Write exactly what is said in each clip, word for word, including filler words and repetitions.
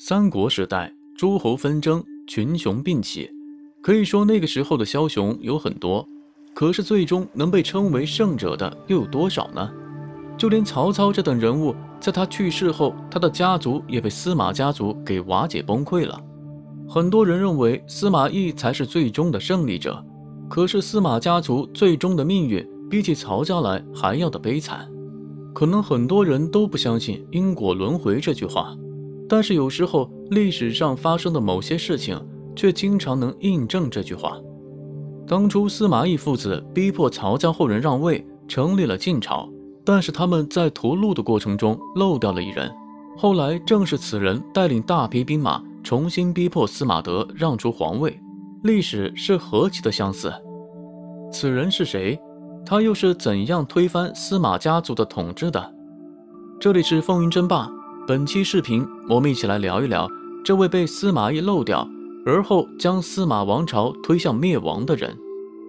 三国时代，诸侯纷争，群雄并起，可以说那个时候的枭雄有很多，可是最终能被称为胜者的又有多少呢？就连曹操这等人物，在他去世后，他的家族也被司马家族给瓦解崩溃了。很多人认为司马懿才是最终的胜利者，可是司马家族最终的命运比起曹家来还要的悲惨。可能很多人都不相信因果轮回这句话，但是有时候历史上发生的某些事情却经常能印证这句话。当初司马懿父子逼迫曹家后人让位，成立了晋朝，但是他们在屠戮的过程中漏掉了一人，后来正是此人带领大批兵马重新逼迫司马德让出皇位，历史是何其的相似。此人是谁？他又是怎样推翻司马家族的统治的？这里是风云争霸，本期视频我们一起来聊一聊这位被司马懿漏掉，而后将司马王朝推向灭亡的人。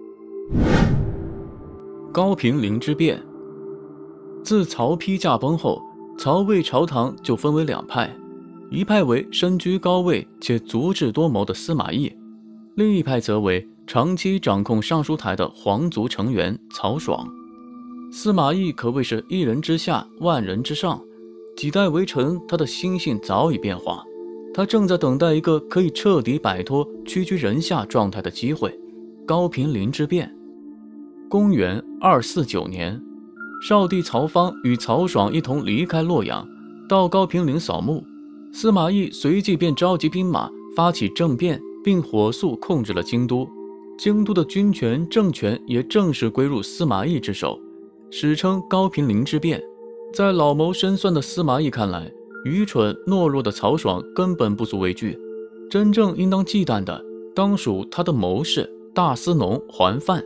高平陵之变。自曹丕驾崩后，曹魏朝堂就分为两派，一派为身居高位且足智多谋的司马懿，另一派则为长期掌控尚书台的皇族成员曹爽。司马懿可谓是一人之下，万人之上，几代为臣，他的心性早已变化，他正在等待一个可以彻底摆脱屈居人下状态的机会。高平陵之变。公元二四九年，少帝曹芳与曹爽一同离开洛阳，到高平陵扫墓。司马懿随即便召集兵马发起政变，并火速控制了京都。京都的军权政权也正式归入司马懿之手，史称高平陵之变。在老谋深算的司马懿看来，愚蠢懦弱的曹爽根本不足为惧，真正应当忌惮的当属他的谋士大司农桓范。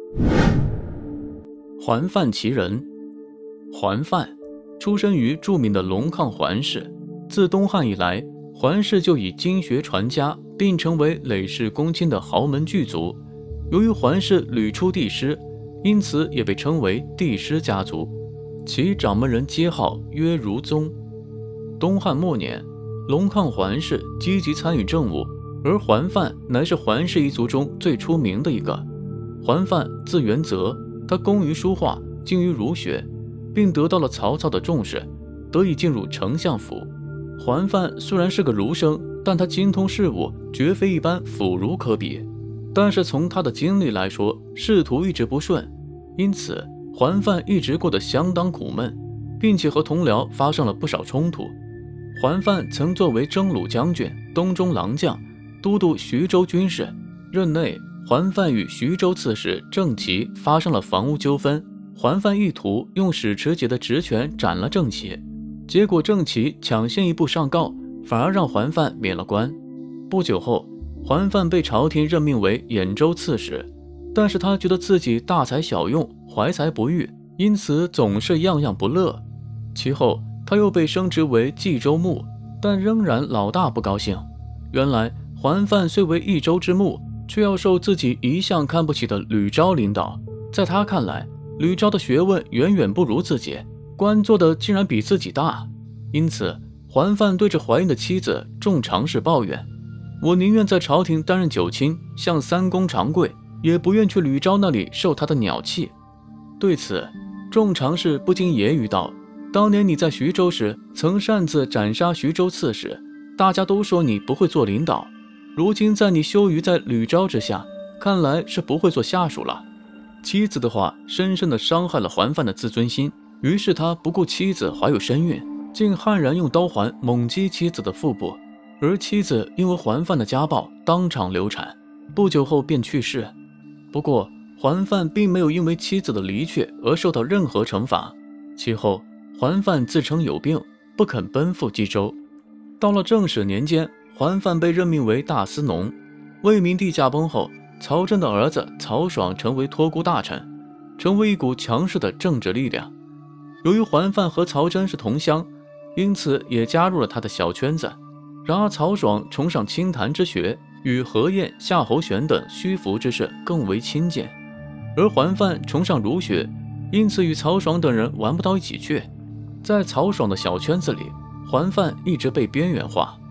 桓范其人。桓范出身于著名的龙亢桓氏，自东汉以来，桓氏就以经学传家，并成为累世公卿的豪门巨族。由于桓氏屡出帝师，因此也被称为帝师家族，其掌门人街号曰如宗。东汉末年，龙亢桓氏积极参与政务，而桓范乃是桓氏一族中最出名的一个。桓范字元泽，他工于书画，精于儒学，并得到了曹操的重视，得以进入丞相府。桓范虽然是个儒生，但他精通事务，绝非一般腐儒可比。但是从他的经历来说，仕途一直不顺，因此桓范一直过得相当苦闷，并且和同僚发生了不少冲突。桓范曾作为征虏将军、东中郎将，都督徐州军事，任内桓范与徐州刺史郑琦发生了房屋纠纷，桓范意图用史持节的职权斩了郑琦，结果郑琦抢先一步上告，反而让桓范免了官。不久后，桓范被朝廷任命为兖州刺史，但是他觉得自己大材小用，怀才不遇，因此总是样样不乐。其后他又被升职为冀州牧，但仍然老大不高兴。原来桓范虽为益州之牧，却要受自己一向看不起的吕昭领导。在他看来，吕昭的学问远远不如自己，官做的竟然比自己大。因此桓范对着怀孕的妻子仲常氏抱怨，我宁愿在朝廷担任九卿，向三公长跪，也不愿去吕昭那里受他的鸟气。对此，仲常氏不禁揶揄道，当年你在徐州时曾擅自斩杀徐州刺史，大家都说你不会做领导，如今在你羞于在吕昭之下，看来是不会做下属了。妻子的话深深地伤害了桓范的自尊心，于是他不顾妻子怀有身孕，竟悍然用刀环猛击妻子的腹部，而妻子因为桓范的家暴当场流产，不久后便去世。不过桓范并没有因为妻子的离去而受到任何惩罚，其后桓范自称有病，不肯奔赴冀州。到了正始年间，桓范被任命为大司农。魏明帝驾崩后，曹真的儿子曹爽成为托孤大臣，成为一股强势的政治力量。由于桓范和曹真是同乡，因此也加入了他的小圈子。然而曹爽崇尚清谈之学，与何晏、夏侯玄等虚浮之士更为亲近，而桓范崇尚儒学，因此与曹爽等人玩不到一起去。在曹爽的小圈子里，桓范一直被边缘化。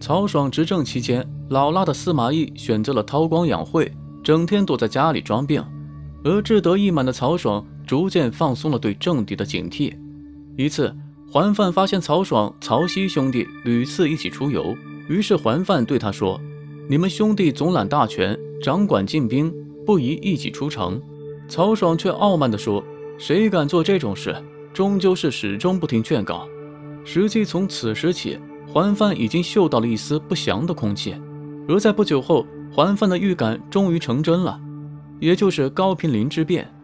曹爽执政期间，老辣的司马懿选择了韬光养晦，整天躲在家里装病，而志得意满的曹爽逐渐放松了对政敌的警惕。一次，桓范发现曹爽、曹熙兄弟屡次一起出游，于是桓范对他说：“你们兄弟总揽大权，掌管禁兵，不宜一起出城。”曹爽却傲慢地说：“谁敢做这种事，终究是始终不听劝告。”实际从此时起，桓范已经嗅到了一丝不祥的空气，而在不久后，桓范的预感终于成真了，也就是高平陵之变。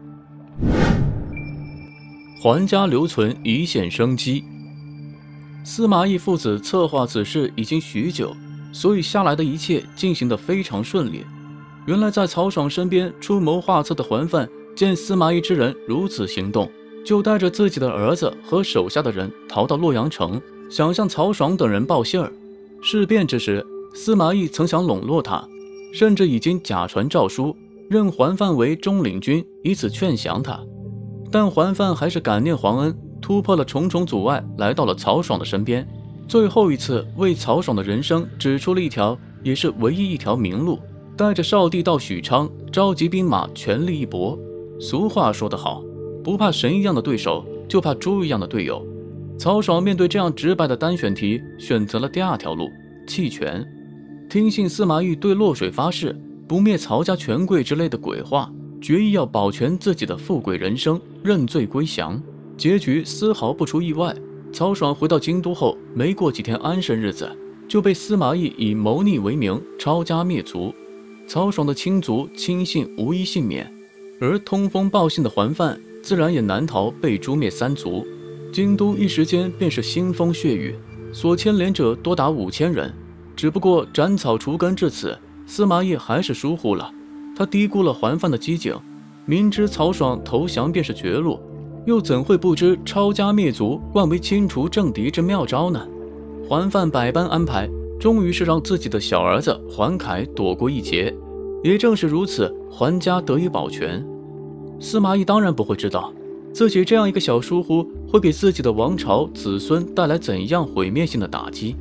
桓家留存一线生机。司马懿父子策划此事已经许久，所以下来的一切进行得非常顺利。原来在曹爽身边出谋划策的桓范见司马懿之人如此行动，就带着自己的儿子和手下的人逃到洛阳城，想向曹爽等人报信儿。事变之时，司马懿曾想笼络他，甚至已经假传诏书，任桓范为中领军，以此劝降他。但桓范还是感念皇恩，突破了重重阻碍，来到了曹爽的身边，最后一次为曹爽的人生指出了一条，也是唯一一条明路，带着少帝到许昌，召集兵马，全力一搏。俗话说得好，不怕神一样的对手，就怕猪一样的队友。曹爽面对这样直白的单选题，选择了第二条路，弃权。听信司马懿对洛水发誓不灭曹家权贵之类的鬼话，决意要保全自己的富贵人生，认罪归降。结局丝毫不出意外，曹爽回到京都后，没过几天安生日子，就被司马懿以谋逆为名抄家灭族。曹爽的亲族亲信无一幸免，而通风报信的桓范自然也难逃被诛灭三族。京都一时间便是腥风血雨，所牵连者多达五千人。只不过斩草除根至此，司马懿还是疏忽了，他低估了桓范的机警，明知曹爽投降便是绝路，又怎会不知抄家灭族万为清除政敌之妙招呢？桓范百般安排，终于是让自己的小儿子桓凯躲过一劫。也正是如此，桓家得以保全。司马懿当然不会知道，自己这样一个小疏忽会给自己的王朝子孙带来怎样毁灭性的打击。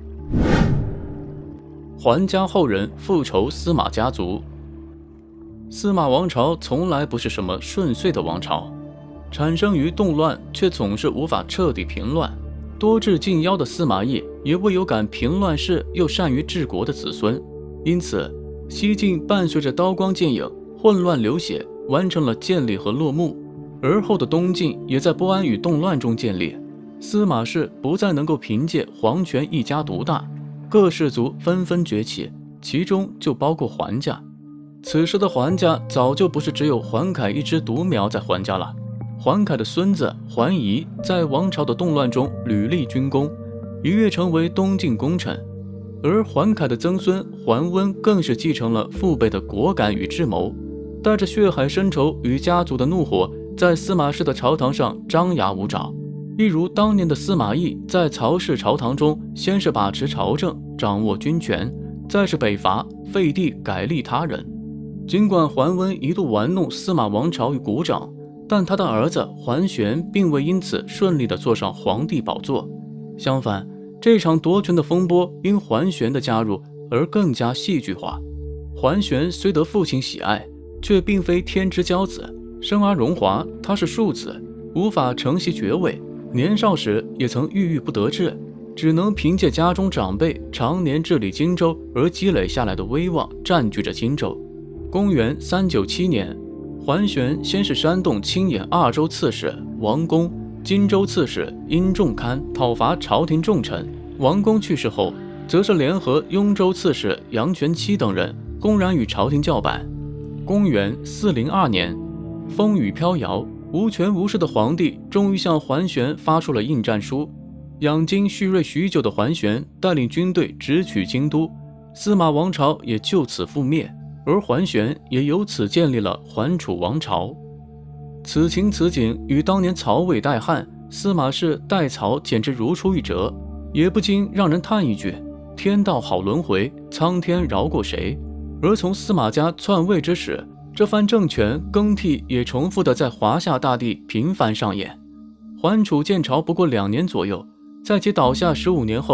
桓家后人复仇司马家族。司马王朝从来不是什么顺遂的王朝，产生于动乱，却总是无法彻底平乱。多智近妖的司马懿也未有敢平乱世又善于治国的子孙，因此西晋伴随着刀光剑影、混乱流血，完成了建立和落幕。而后的东晋也在不安与动乱中建立，司马氏不再能够凭借皇权一家独大，各氏族纷纷崛起，其中就包括桓家。此时的桓家早就不是只有桓凯一枝独苗在桓家了，桓凯的孙子桓仪在王朝的动乱中屡立军功，一跃成为东晋功臣。而桓凯的曾孙桓温更是继承了父辈的果敢与智谋，带着血海深仇与家族的怒火，在司马氏的朝堂上张牙舞爪。一如当年的司马懿在曹氏朝堂中，先是把持朝政，掌握军权，再是北伐，废帝改立他人。尽管桓温一度玩弄司马王朝与股掌，但他的儿子桓玄并未因此顺利地坐上皇帝宝座。相反，这场夺权的风波因桓玄的加入而更加戏剧化。桓玄虽得父亲喜爱，却并非天之骄子，生而荣华，他是庶子，无法承袭爵位。年少时也曾郁郁不得志，只能凭借家中长辈常年治理荆州而积累下来的威望，占据着荆州。公元三九七年，桓玄先是煽动青眼二州刺史王公、荆州刺史殷仲堪讨伐朝廷重臣。王公去世后，则是联合雍州刺史杨全期等人，公然与朝廷叫板。公元四零二年，风雨飘摇、无权无势的皇帝终于向桓玄发出了应战书。养精蓄锐许久的桓玄带领军队直取京都，司马王朝也就此覆灭，而桓玄也由此建立了桓楚王朝。此情此景与当年曹魏代汉、司马氏代曹简直如出一辙，也不禁让人叹一句：天道好轮回，苍天饶过谁？而从司马家篡位之时，这番政权更替也重复的在华夏大地频繁上演。桓楚建朝不过两年左右，在其倒下十五年后，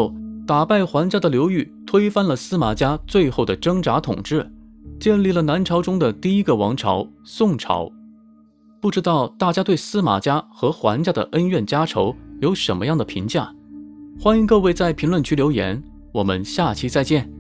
打败桓家的刘裕推翻了司马家最后的挣扎统治，建立了南朝中的第一个王朝宋朝。不知道大家对司马家和桓家的恩怨家仇有什么样的评价？欢迎各位在评论区留言，我们下期再见。